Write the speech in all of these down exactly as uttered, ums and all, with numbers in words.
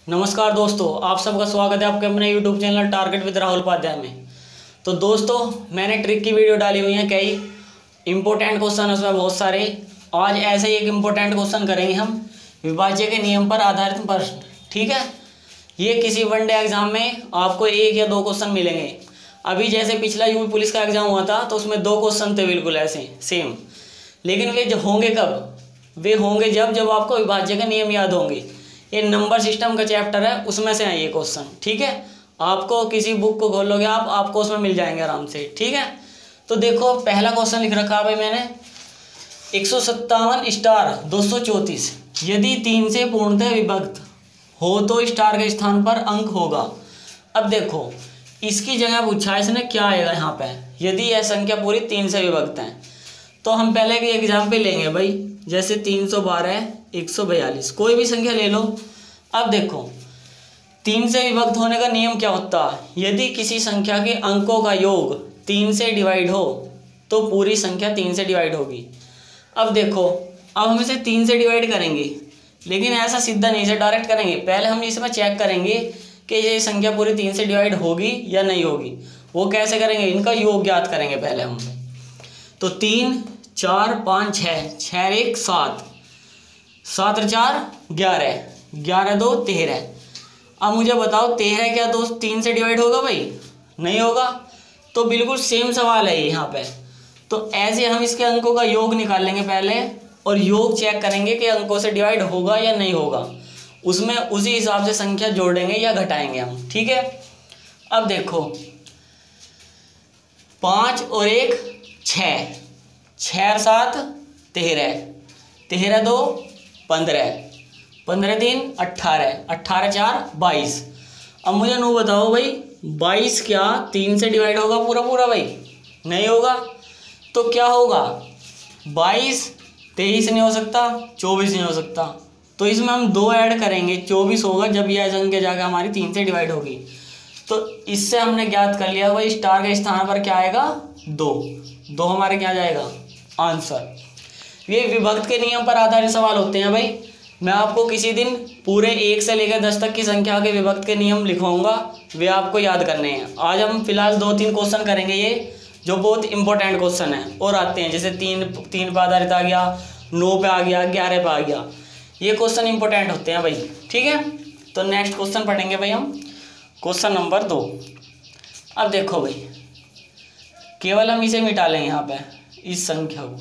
नमस्कार दोस्तों, आप सबका स्वागत है आपके अपने YouTube channel target with Rahul Upadhyay में। तो दोस्तों, मैंने ट्रिक की वीडियो डाली हुई है, कई इंपॉर्टेंट क्वेश्चन उसमें बहुत सारे। आज ऐसे ही एक इम्पोर्टेंट क्वेश्चन करेंगे हम, विभाज्य के नियम पर आधारित प्रश्न। ठीक है, ये किसी वनडे एग्जाम में आपको एक या दो क्वेश्चन मिलेंगे। अभी जैसे पिछला यूपी पुलिस का एग्जाम हुआ था तो उसमें दो क्वेश्चन थे बिल्कुल ऐसे सेम, लेकिन वे जब होंगे कब? वे होंगे जब जब आपको विभाज्य के नियम याद होंगे। ये नंबर सिस्टम का चैप्टर है, उसमें से है ये क्वेश्चन। ठीक है, आपको किसी बुक को खोलोगे आप आपको उसमें मिल जाएंगे आराम से। ठीक है, तो देखो पहला क्वेश्चन लिख रखा है भाई मैंने, एक सौ सत्तावन स्टार दो सौ चौंतीस यदि तीन से पूर्णतः विभक्त हो तो स्टार के स्थान पर अंक होगा। अब देखो इसकी जगह पूछा है इसने, क्या आएगा यहाँ पे? यदि यह संख्या पूरी तीन से विभक्त है तो हम पहले एक एग्जाम्पल लेंगे भाई, जैसे तीन सौ बारह, एक सौ बयालीस, कोई भी संख्या ले लो। अब देखो तीन से विभक्त होने का नियम क्या होता है? यदि किसी संख्या के अंकों का योग तीन से डिवाइड हो तो पूरी संख्या तीन से डिवाइड होगी। अब देखो, अब हम इसे तीन से डिवाइड करेंगे, लेकिन ऐसा सीधा नहीं से डायरेक्ट करेंगे। पहले हम इसमें चेक करेंगे कि ये संख्या पूरी तीन से डिवाइड होगी या नहीं होगी। वो कैसे करेंगे? इनका योग ज्ञात करेंगे पहले हम। तो तीन, चार, पाँच, छः, छः एक सात, सात चार ग्यारह, ग्यारह दो तेरह। अब मुझे बताओ तेरह क्या दोस्त तीन से डिवाइड होगा भाई? नहीं होगा। तो बिल्कुल सेम सवाल है यहाँ पे। तो ऐसे हम इसके अंकों का योग निकाल लेंगे पहले, और योग चेक करेंगे कि अंकों से डिवाइड होगा या नहीं होगा। उसमें उसी हिसाब से संख्या जोड़ेंगे या घटाएंगे हम। ठीक है, अब देखो पाँच और एक छः, छः और सात तेरह, तेरह दो पंद्रह, पंद्रह तीन अट्ठारह, अट्ठारह चार बाईस। अब मुझे नो बताओ भाई, बाईस क्या तीन से डिवाइड होगा पूरा पूरा भाई? नहीं होगा। तो क्या होगा? बाईस तेईस नहीं हो सकता, चौबीस नहीं हो सकता। तो इसमें हम दो ऐड करेंगे, चौबीस होगा जब यह संख्या जाकर हमारी तीन से डिवाइड होगी। तो इससे हमने ज्ञात कर लिया भाई स्टार के स्थान पर क्या आएगा? दो। दो हमारे क्या जाएगा? आंसर। ये विभक्त के नियम पर आधारित सवाल होते हैं भाई। मैं आपको किसी दिन पूरे एक से लेकर दस तक की संख्या के विभक्त के नियम लिखवाऊंगा, वे आपको याद करने हैं। आज हम फिलहाल दो तीन क्वेश्चन करेंगे ये जो बहुत इंपॉर्टेंट क्वेश्चन है, और आते हैं जैसे तीन तीन पर आधारित आ गया, नौ पे आ गया, ग्यारह पे आ गया। ये क्वेश्चन इंपॉर्टेंट होते हैं भाई। ठीक है, तो नेक्स्ट क्वेश्चन पढ़ेंगे भाई हम, क्वेश्चन नंबर दो। अब देखो भाई, केवल हम इसे मिटा लेंगे यहाँ पे, इस संख्या को।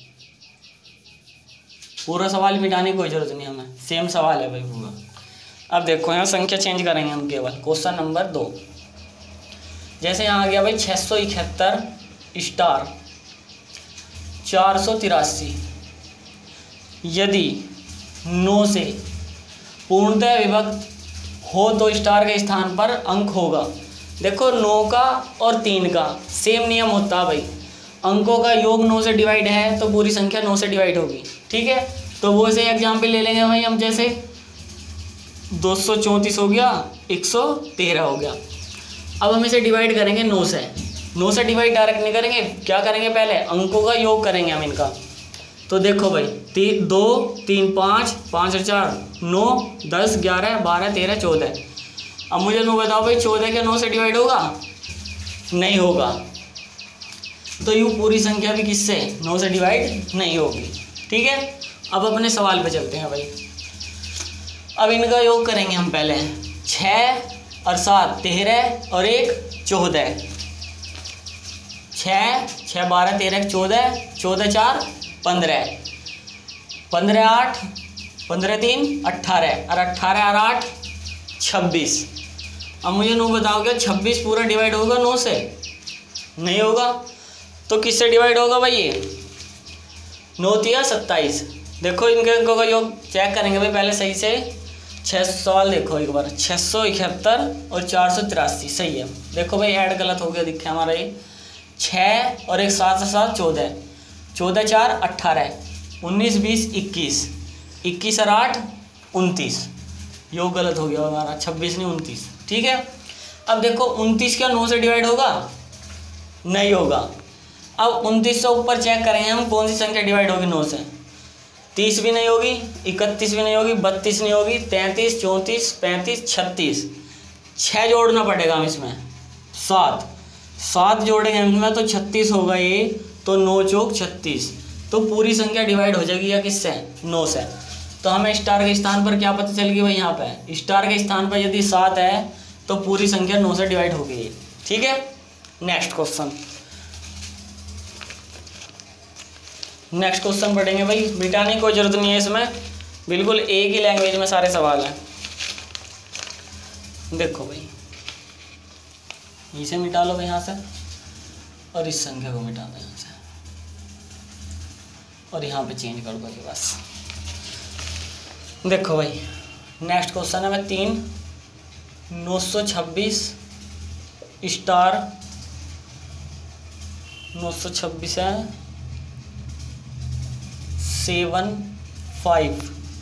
पूरा सवाल मिटाने की कोई जरूरत नहीं हमें, सेम सवाल है भाई पूरा। अब देखो यहाँ संख्या चेंज करेंगे हम केवल। क्वेश्चन नंबर दो, जैसे यहाँ आ गया भाई छः सौ इकहत्तर स्टार चार सौ तिरासी यदि नौ से पूर्णतः विभक्त हो तो स्टार के स्थान पर अंक होगा। देखो नौ का और तीन का सेम नियम होता है भाई, अंकों का योग नौ से डिवाइड है तो पूरी संख्या नौ से डिवाइड होगी। ठीक है, तो वो से एग्जाम्पल ले लेंगे भाई हम, जैसे दो सौ चौंतीस हो गया, एक सौ तेरह हो गया। अब हम इसे डिवाइड करेंगे नौ से। नौ से डिवाइड डायरेक्ट नहीं करेंगे, क्या करेंगे? पहले अंकों का योग करेंगे हम इनका। तो देखो भाई तीन, दो तीन पाँच, पाँच और चार नौ, दस ग्यारह बारह तेरह चौदह। अब मुझे नौ बताओ भाई, चौदह क्या नौ से डिवाइड होगा? नहीं होगा। तो यूँ पूरी संख्या भी किससे? नौ से डिवाइड नहीं होगी। ठीक है, अब अपने सवाल पे चलते हैं भाई। अब इनका योग करेंगे हम पहले, छः और सात तेरह और एक चौदह, छः छः बारह तेरह चौदह, चौदह चार पंद्रह, पंद्रह आठ, पंद्रह तीन अट्ठारह, और अट्ठारह और आठ छब्बीस। अब मुझे नौ बताओ, क्या छब्बीस पूरा डिवाइड होगा नौ से? नहीं होगा। तो किससे डिवाइड होगा भाई? ये नौ तिया सत्ताईस। देखो इनके अंकों का योग चेक करेंगे भाई पहले सही से। छः सवाल देखो एक बार, छः सौ इकहत्तर और चार सौ तिरासी सही है। देखो भाई ऐड गलत हो गया, दिखे हमारा ये छः और एक सात से सात चौदह, चौदह चार अट्ठारह, उन्नीस बीस इक्कीस, इक्कीस और आठ उनतीस। योग गलत हो गया हमारा, छब्बीस नहीं उनतीस। ठीक है, अब देखो उनतीस क्या नौ से डिवाइड होगा? नहीं होगा। अब उनतीस से ऊपर चेक करेंगे हम कौन सी संख्या डिवाइड होगी नौ से। तीस भी नहीं होगी, इकतीस भी नहीं होगी, बत्तीस नहीं होगी, तैंतीस, चौंतीस, पैंतीस, छत्तीस। छः जोड़ना पड़ेगा हम इसमें, सात सात जोड़ेंगे हम इसमें तो छत्तीस होगा ये। तो नौ चौक छत्तीस। तो पूरी संख्या डिवाइड हो जाएगी या किससे, नौ से। तो हमें स्टार के स्थान पर क्या पता चल गई भाई, यहाँ पे स्टार के स्थान पर यदि सात है तो पूरी संख्या नौ से डिवाइड हो गई। ठीक है, नेक्स्ट क्वेश्चन नेक्स्ट क्वेश्चन पढ़ेंगे भाई। मिटाने की कोई जरूरत नहीं है इसमें, बिल्कुल एक ही लैंग्वेज में सारे सवाल हैं। देखो भाई, इसे मिटा लो भाई यहाँ से, और इस संख्या को मिटा दो यहाँ से, और यहाँ पे चेंज कर दो बस। देखो भाई, नेक्स्ट क्वेश्चन है मैं तीन नौ सौ छब्बीस स्टार नौ सौ छब्बीस है सेवन फाइव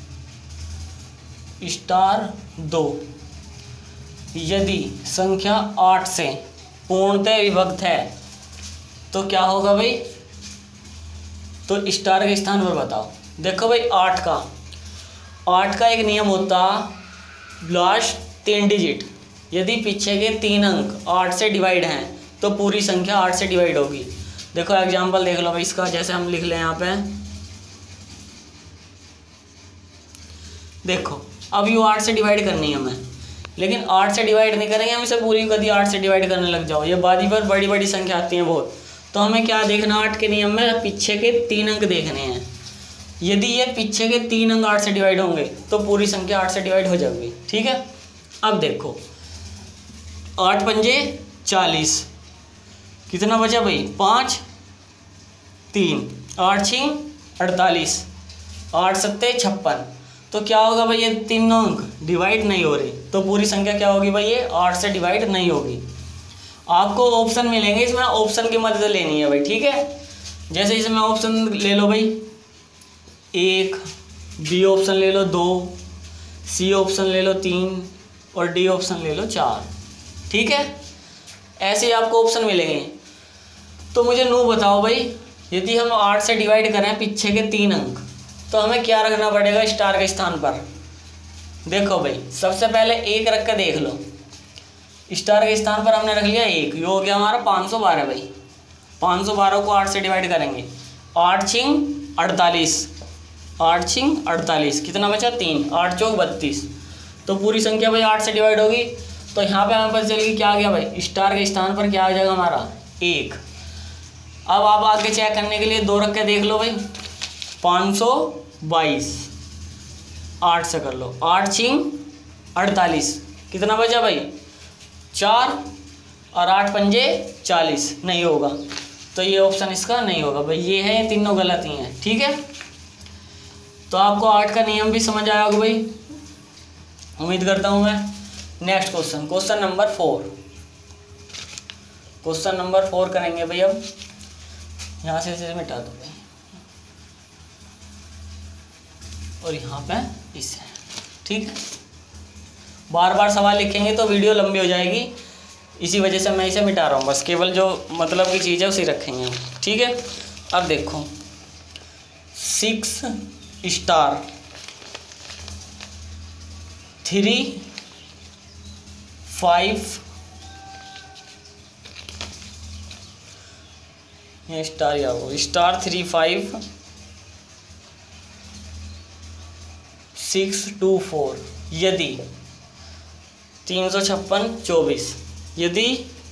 स्टार दो। यदि संख्या आठ से पूर्णतः विभक्त है तो क्या होगा भाई, तो स्टार के स्थान पर बताओ। देखो भाई, आठ का आठ का एक नियम होता लास्ट तीन डिजिट, यदि पीछे के तीन अंक आठ से डिवाइड हैं तो पूरी संख्या आठ से डिवाइड होगी। देखो एग्जांपल देख लो भाई इसका, जैसे हम लिख लें यहाँ पे, देखो अब यू आठ से डिवाइड करनी है हमें, लेकिन आठ से डिवाइड नहीं करेंगे हम इसे पूरी, कभी आठ से डिवाइड करने लग जाओ ये बादी पर बड़ी बड़ी संख्या आती हैं बहुत। तो हमें क्या देखना, आठ के नियम में पीछे के तीन अंक देखने हैं। यदि ये पीछे के तीन अंक आठ से डिवाइड होंगे तो पूरी संख्या आठ से डिवाइड हो जाएगी। ठीक है, अब देखो आठ पंजे चालीस, कितना बचा भाई, पाँच तीन, आठ छिंग अड़तालीस, आठ सत्ते छप्पन। तो क्या होगा भाई, ये तीनों अंक डिवाइड नहीं हो रहे तो पूरी संख्या क्या होगी भाई, ये आठ से डिवाइड नहीं होगी। आपको ऑप्शन मिलेंगे, इसमें ऑप्शन की मदद लेनी है भाई। ठीक है, जैसे इसमें ऑप्शन ले लो भाई, एक, बी ऑप्शन ले लो दो, सी ऑप्शन ले लो तीन, और डी ऑप्शन ले लो चार। ठीक है, ऐसे ही आपको ऑप्शन मिलेंगे। तो मुझे नू बताओ भाई, यदि हम आठ से डिवाइड करें पीछे के तीन अंक तो हमें क्या रखना पड़ेगा स्टार के स्थान पर। देखो भाई, सबसे पहले एक रख के देख लो, स्टार के स्थान पर हमने रख लिया एक, ये हो गया हमारा पाँच सौ बारह भाई। पाँच सौ बारह को आठ से डिवाइड करेंगे, आठ छिंग अड़तालीस, आठ छिंग अड़तालीस, कितना बचा तीन, आठ चौक बत्तीस। तो पूरी संख्या भाई आठ से डिवाइड होगी। तो यहाँ पे हमें पता चलेगी क्या आ गया भाई, स्टार के स्थान पर क्या आ जाएगा हमारा, एक। अब आप आगे चेक करने के लिए दो रख के देख लो भाई, पाँच सौ बाईस, आठ से कर लो, आठ छिंग अड़तालीस, कितना बचा भाई चार, और आठ पंजे चालीस, नहीं होगा। तो ये ऑप्शन इसका नहीं होगा भाई, ये है, ये तीनों गलत ही हैं। ठीक है, तो आपको आठ का नियम भी समझ आया होगा भाई, उम्मीद करता हूँ मैं। Next question, question number four question number four करेंगे भाई। अब यहाँ से इसे मिटा दो भाई, और यहाँ पे इसे। ठीक है, बार बार सवाल लिखेंगे तो वीडियो लंबी हो जाएगी, इसी वजह से मैं इसे मिटा रहा हूँ बस, केवल जो मतलब की चीज़ है उसे रखेंगे हम। ठीक है, अब देखो सिक्स स्टार थ्री फाइव, ये स्टार या वो star three five six two four, यदि तीन सौ छप्पन चौबीस, यदि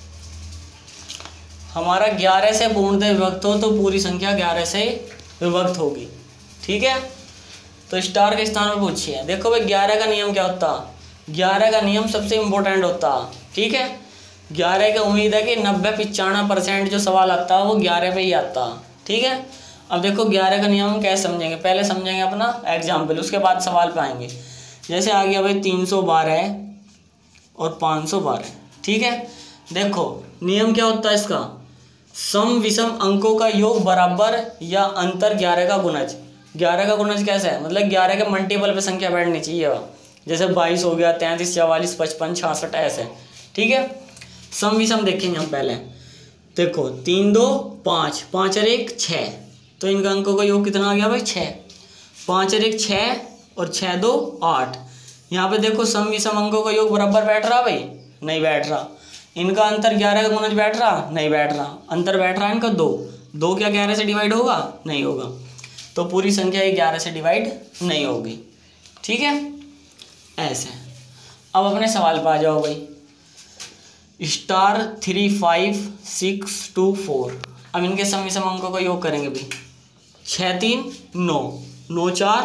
हमारा ग्यारह से पूर्णतः विभक्त हो तो पूरी संख्या ग्यारह से विभक्त होगी। ठीक है, तो स्टार के स्थान पर पूछिए। देखो भाई, ग्यारह का नियम क्या होता, ग्यारह का नियम सबसे इम्पोर्टेंट होता। ठीक है, ग्यारह की उम्मीद है कि नब्बे पचानवे परसेंट जो सवाल आता है वो ग्यारह पे ही आता। ठीक है, अब देखो ग्यारह का नियम हम कैसे समझेंगे, पहले समझेंगे अपना एग्जाम्पल, उसके बाद सवाल पे आएंगे। जैसे आ गया भाई तीन सौ बारह और पाँच सौ बारह। ठीक है, देखो नियम क्या होता है इसका, सम विषम अंकों का योग बराबर या अंतर ग्यारह का गुणज। ग्यारह का गुणज कैसे है, मतलब ग्यारह के मल्टीपल पे संख्या बैठनी चाहिए, जैसे बाईस हो गया, तैंतीस, चवालीस, पचपन, छियासठ, ऐसे। ठीक है, सम विषम देखेंगे हम पहले। देखो तीन दो पाँच, पाँच और एक छः, तो इनका अंकों का योग कितना आ गया भाई छः। पाँच और एक छः और छः दो आठ। यहाँ पे देखो सम विषम अंकों का योग बराबर बैठ रहा भाई, नहीं बैठ रहा। इनका अंतर ग्यारह का गुणज बैठ रहा, नहीं बैठ रहा। अंतर बैठ रहा है इनका दो, दो क्या ग्यारह से डिवाइड होगा, नहीं होगा। तो पूरी संख्या ये ग्यारह से डिवाइड नहीं होगी। ठीक है, ऐसे। अब अपने सवाल पे आ जाओ भाई। Star three five six two four. अब इनके सम विषम अंकों का योग करेंगे भाई। छः तीन नौ, नौ चार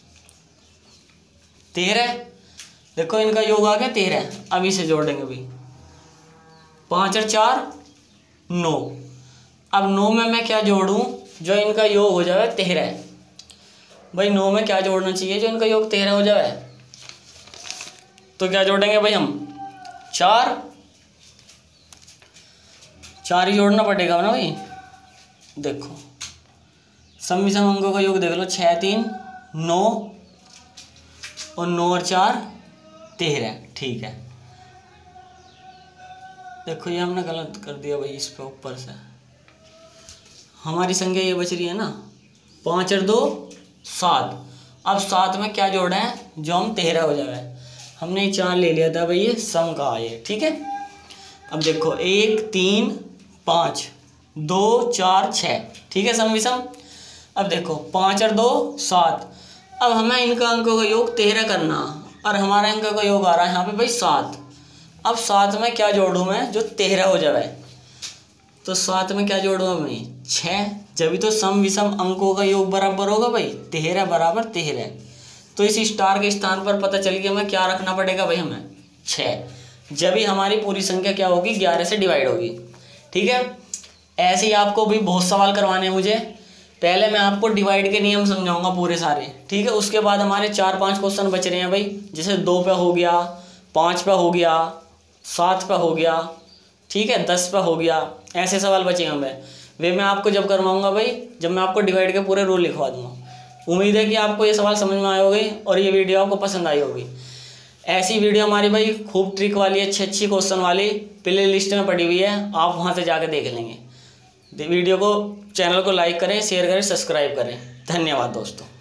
तेरह। देखो इनका योग आ गया तेरह। अब इसे जोड़ेंगे भाई। पाँच और चार नौ। अब नौ में मैं क्या जोड़ूं जो इनका योग हो जाए तेरह। भाई नौ में क्या जोड़ना चाहिए जो इनका योग तेरह हो जाए। तो क्या जोड़ेंगे भाई हम, चार। चार ही जोड़ना पड़ेगा ना भाई। देखो सम विषम अंकों का योग देख लो। छः तीन नौ और नौ और चार तेरह। ठीक है, देखो ये हमने गलत कर दिया भाई। इस पे ऊपर से हमारी संख्या ये बच रही है ना, पाँच और दो सात। अब सात में क्या जोड़ा है जो हम तेरह हो जाए। हमने चार ले लिया था भाई, ये सम का आए। ठीक है, अब देखो एक तीन पाँच दो चार छः। ठीक है, सम विषम। अब देखो पाँच और दो सात। अब हमें इनका अंकों का योग तेरह करना और हमारा अंक का योग आ रहा है यहाँ पे भाई सात। अब सात में क्या जोड़ूँ मैं जो तेरह हो जाए। तो सात में क्या जोड़ूँ मैं, छः। जब तो सम विषम अंकों का योग बराबर होगा भाई, तेरह बराबर तेरह। तो इस स्टार के स्थान पर पता चल गया हमें क्या रखना पड़ेगा भाई, हमें छः। जब ही हमारी पूरी संख्या क्या होगी, ग्यारह से डिवाइड होगी। ठीक है, ऐसे ही आपको भी बहुत सवाल करवाने हैं मुझे। पहले मैं आपको डिवाइड के नियम समझाऊंगा पूरे सारे। ठीक है, उसके बाद हमारे चार पांच क्वेश्चन बच रहे हैं भाई। जैसे दो पे हो गया, पाँच पे हो गया, सात पे हो गया, ठीक है, दस पे हो गया। ऐसे सवाल बचे हमें, वे मैं आपको जब करवाऊंगा भाई, जब मैं आपको डिवाइड के पूरे रूल लिखवा दूंगा। उम्मीद है कि आपको ये सवाल समझ में आए होंगे और ये वीडियो आपको पसंद आई होगी। ऐसी वीडियो हमारी भाई खूब ट्रिक वाली, अच्छी अच्छी क्वेश्चन वाली प्ले लिस्ट में पड़ी हुई है, आप वहाँ से जाकर देख लेंगे। वीडियो को, चैनल को लाइक करें, शेयर करें, सब्सक्राइब करें। धन्यवाद दोस्तों।